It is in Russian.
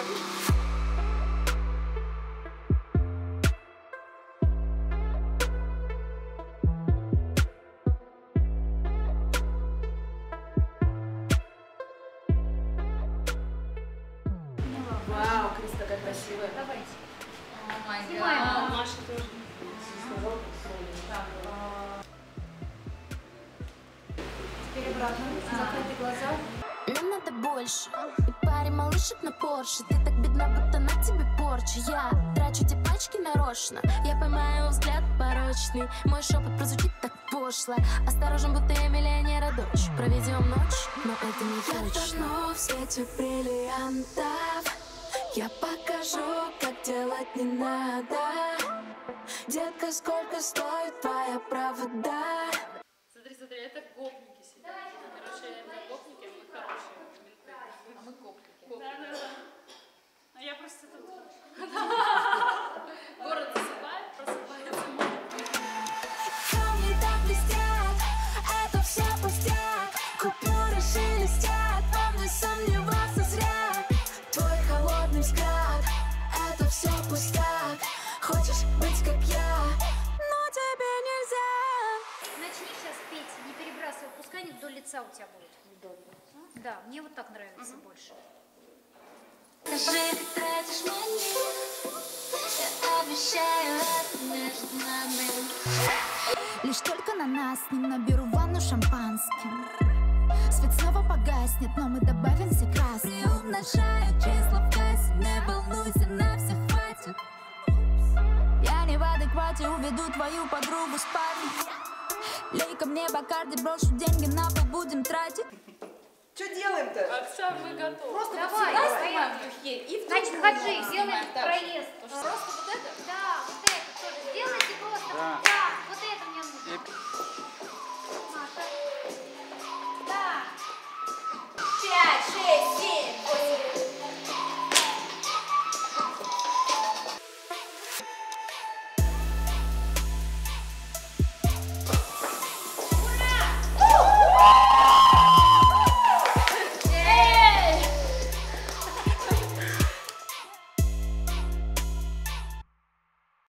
Вау, Крис такая красивая. Давайте. О май Снимаем. гад. Маша тоже. Теперь обратно. Закройте глаза. Нам надо больше. И парень малышек на Порше. Ты так бедна, будто на тебе порча. Я трачу те пачки нарочно. Я поймаю взгляд порочный. Мой шепот прозвучит так пошло. Осторожен, будто я миллионера дочь. Проведем ночь, но это не точно. Я тону в свете бриллиантов. Я покажу, как делать не надо. Детка, сколько стоит твоя правда? Смотри, смотри, это гопники сидят. Короче, это гопники, а мы хорошие. А мы гопники. Да. А я просто тут. Город засыпает, просыпается. Камни так блестят, это все пустяк. Купюры шелестят, он не сомневался зря. Твой холодный взгляд, это все пустяк. Хочешь быть как я, но тебе нельзя. Начни сейчас петь, не перебрасывай, пускай не вдоль лица у тебя будет. Да, мне вот так нравится больше. Скажи, ты тратишь мне, я обещаю, это между нами. Лишь только на нас с ним наберу ванну шампанским. Свет снова погаснет, но мы добавим все красные. Приумножаю числа в кассе, не волнуйся, на всех хватит. Я не в адеквате, уведу твою подругу с парнем. Лей ко мне Бакарди, брошу деньги на пол, будем тратить. Что делаем-то? Оксана, мы готовы. Просто Давай, давай. стоим. И в Значит, другую Хаджи, ногу делаем снимаем так же. проезд. Просто вот это? Да.